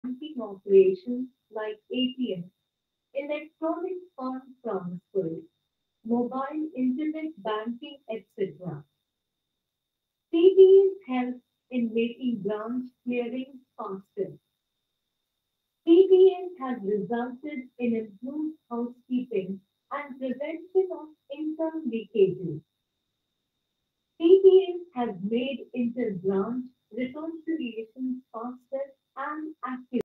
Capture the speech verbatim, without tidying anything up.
banking operations like A T Ms, electronic fund transfers, mobile internet banking, et cetera. C B S helps in making branch clearing faster. C B S has resulted in improved housekeeping and prevention of income leakages. C B S has made inter-branch reconciliations faster and accurate.